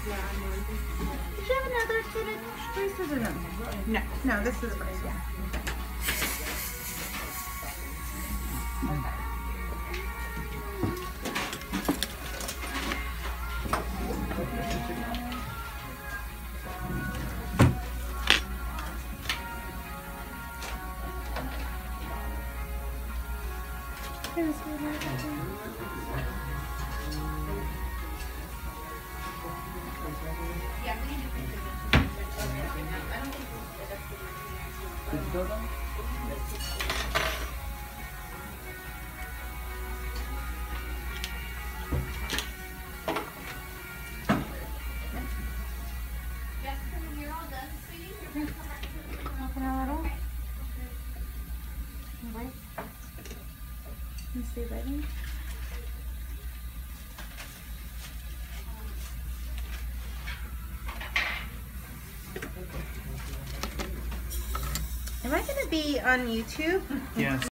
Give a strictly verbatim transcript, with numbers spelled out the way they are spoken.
Did you have another set of braces or no? No. No, this is the first one. Okay. Here's Let's see, ready? Am I going to be on YouTube? Yes.